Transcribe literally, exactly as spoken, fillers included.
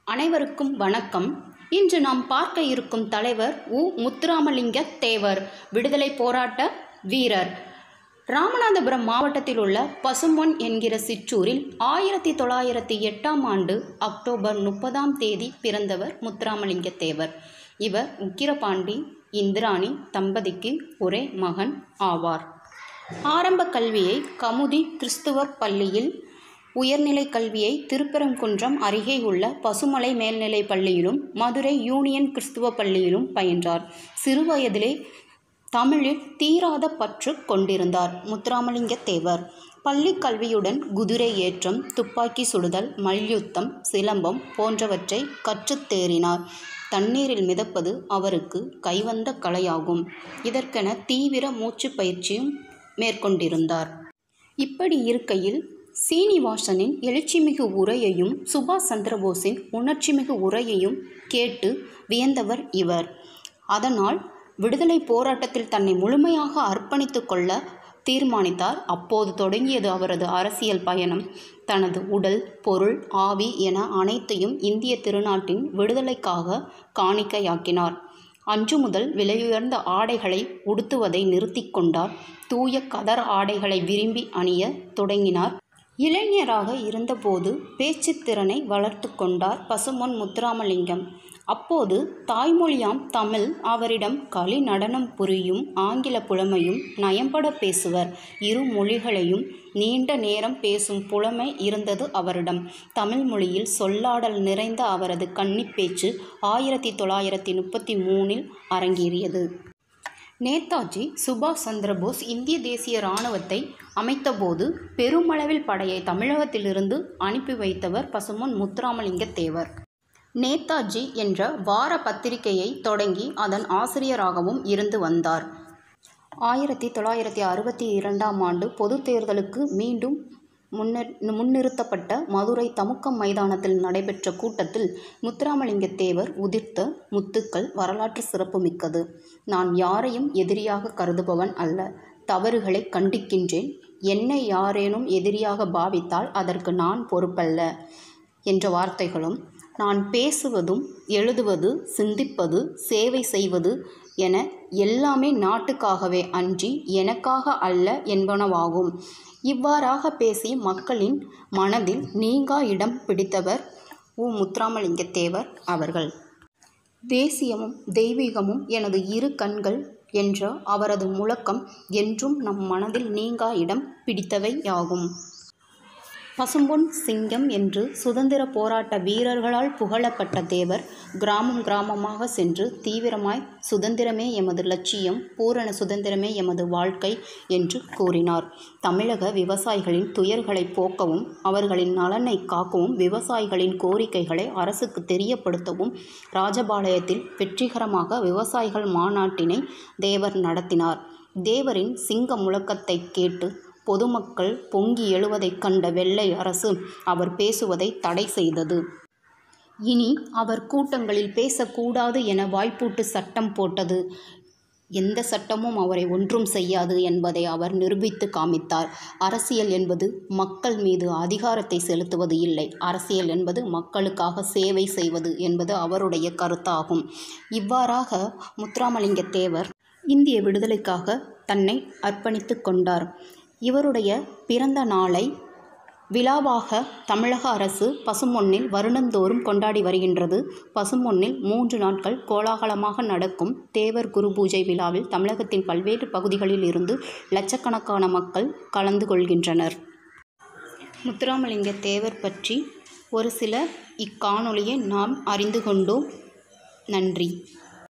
அனைவருக்கும் வணக்கம். இன்று நாம் பார்க்க இருக்கும் தலைவர் உ முத்துராமலிங்க தேவர், விடுதலை போராட்ட வீரர். ராமநாதபுரம் மாவட்டத்தில் உள்ள பசும்பொன் என்கிற சிற்றூரில் ஆயிரத்தி தொள்ளாயிரத்தி எட்டாம் ஆண்டு அக்டோபர் முப்பதாம் தேதி பிறந்தவர் முத்துராமலிங்க தேவர். இவர் உக்கிரபாண்டி இந்திராணி தம்பதிக்கு ஒரே மகன் ஆவார். ஆரம்ப கல்வியை கமுதி கிறிஸ்துவ பள்ளியில், உயர்நிலை கல்வியை திருப்பரங்குன்றம் அருகே உள்ள பசுமலை மேல்நிலை பள்ளியிலும் மதுரை யூனியன் கிறிஸ்துவ பள்ளியிலும் பயின்றார். சிறுவயதிலே தமிழில் தீராத பற்று கொண்டிருந்தார் முத்துராமலிங்க தேவர். பள்ளி கல்வியுடன் குதிரை ஏற்றம், துப்பாக்கி சுடுதல், மல்யுத்தம், சிலம்பம் போன்றவற்றை கற்றுத் தேறினார். தண்ணீரில் மிதப்பது அவருக்கு கைவந்த கலையாகும். இதற்கென தீவிர மூச்சு பயிற்சியும் மேற்கொண்டிருந்தார். இப்படி இருக்கையில் சீனிவாசனின் எழுச்சிமிகு உரையையும் சுபாஷ் சந்திரபோஸின் உணர்ச்சிமிகு உரையையும் கேட்டு வியந்தவர் இவர். அதனால் விடுதலை போராட்டத்தில் தன்னை முழுமையாக அர்ப்பணித்து கொள்ள தீர்மானித்தார். அப்போது தொடங்கியது அவரது அரசியல் பயணம். தனது உடல், பொருள், ஆவி என அனைத்தையும் இந்திய திருநாட்டின் விடுதலைக்காக காணிக்கையாக்கினார். அன்று முதல் விலையுயர்ந்த ஆடைகளை உடுத்துவதை நிறுத்தி கொண்டார். தூய கதர் ஆடைகளை விரும்பி அணிய தொடங்கினார். இளைஞராக இருந்தபோது பேச்சு திறனை வளர்த்து கொண்டார் பசும்பொன் முத்துராமலிங்கம். அப்போது தாய்மொழியாம் தமிழ் அவரிடம் களி நடனம் புரியும். ஆங்கில புலமையும் நயம்பட பேசுவர். இரு மொழிகளையும் நீண்ட நேரம் பேசும் புலமை இருந்தது அவரிடம். தமிழ் மொழியில் சொல்லாடல் நிறைந்த அவரது கன்னிப்பேச்சு ஆயிரத்தி தொள்ளாயிரத்தி முப்பத்தி மூணில் அரங்கேறியது. நேதாஜி சுபாஷ் சந்திரபோஸ் இந்திய தேசிய இராணுவத்தை அமைத்தபோது பெருமளவில் படையை தமிழகத்திலிருந்து அனுப்பி வைத்தவர் பசும்பொன் முத்துராமலிங்க தேவர். நேதாஜி என்ற வார பத்திரிகையை தொடங்கி அதன் ஆசிரியராகவும் இருந்து வந்தார். ஆயிரத்தி தொள்ளாயிரத்தி அறுபத்தி இரண்டாம் ஆண்டு பொது தேர்தலுக்கு மீண்டும் முன்னர் முன்னிறுத்தப்பட்ட மதுரை தமுக்கம் மைதானத்தில் நடைபெற்ற கூட்டத்தில் முத்துராமலிங்க தேவர் உதிர்த்த முத்துக்கள் வரலாற்று சிறப்புமிக்கது. நான் யாரையும் எதிரியாக கருதுபவன் அல்ல. தவறுகளை கண்டிக்கின்றேன். என்னை யாரேனும் எதிரியாக பாவித்தால் அதற்கு நான் பொறுப்பல்ல என்ற வார்த்தைகளும், நான் பேசுவதும் எழுதுவது, சிந்திப்பது, சேவை செய்வது என எல்லாமே நாட்டுக்காகவே அன்றி எனக்காக அல்ல என்பனவாகும். இவ்வாறாக பேசி மக்களின் மனதில் நீங்கா இடம் பிடித்தவர் உ முத்துராமலிங்க தேவர் அவர்கள். தேசியமும் தெய்வீகமும் எனது இரு கண்கள் என்ற அவரது முழக்கம் என்றும் நம் மனதில் நீங்கா இடம் பிடித்தவையாகும். பசும்பொன் சிங்கம் என்று சுதந்திர போராட்ட வீரர்களால் புகழப்பட்ட தேவர் கிராமம் கிராமமாக சென்று தீவிரமாய் சுதந்திரமே எமது லட்சியம், பூரண சுதந்திரமே எமது வாழ்க்கை என்று கூறினார். தமிழக விவசாயிகளின் துயர்களை போக்கவும் அவர்களின் நலனை காக்கவும் விவசாயிகளின் கோரிக்கைகளை அரசுக்கு தெரியப்படுத்தவும் ராஜபாளையத்தில் வெற்றிகரமாக விவசாயிகள் மாநாட்டினை தேவர் நடத்தினார். தேவரின் சிங்க முழக்கத்தை கேட்டு பொதுமக்கள் பொங்கி எழுவதைக் கண்ட வெள்ளை அரசு அவர் பேசுவதை தடை செய்தது. இனி அவர் கூட்டங்களில் பேசக்கூடாது என வாய்ப்பூட்டு சட்டம் போட்டது. எந்த சட்டமும் அவரை ஒன்றும் செய்யாது என்பதை அவர் நிரூபித்து காமித்தார். அரசியல் என்பது மக்கள் மீது அதிகாரத்தை செலுத்துவது இல்லை. அரசியல் என்பது மக்களுக்காக சேவை செய்வது என்பது அவருடைய கருத்தாகும். இவ்வாறாக முத்துராமலிங்க தேவர் இந்திய விடுதலைக்காக தன்னை அர்ப்பணித்து கொண்டார். இவருடைய பிறந்த நாளை விழாவாக தமிழக அரசு பசும்பொன்னில் வருடந்தோறும் கொண்டாடி வருகின்றது. பசும்பொன்னில் மூன்று நாட்கள் கோலாகலமாக நடக்கும் தேவர் குரு பூஜை விழாவில் தமிழகத்தின் பல்வேறு பகுதிகளில் இருந்து லட்சக்கணக்கான மக்கள் கலந்து கொள்கின்றனர். முத்துராமலிங்க தேவர் பற்றி ஒரு சில இக்காணொளியை நாம் அறிந்து கொண்டோம். நன்றி.